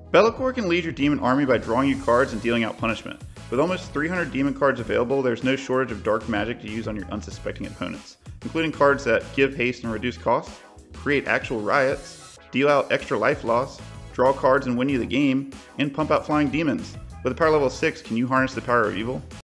Be'lakor can lead your demon army by drawing you cards and dealing out punishment. With almost 300 demon cards available, there's no shortage of dark magic to use on your unsuspecting opponents, including cards that give haste and reduce cost, create actual riots, deal out extra life loss, draw cards and win you the game, and pump out flying demons. With a power level 6, can you harness the power of evil?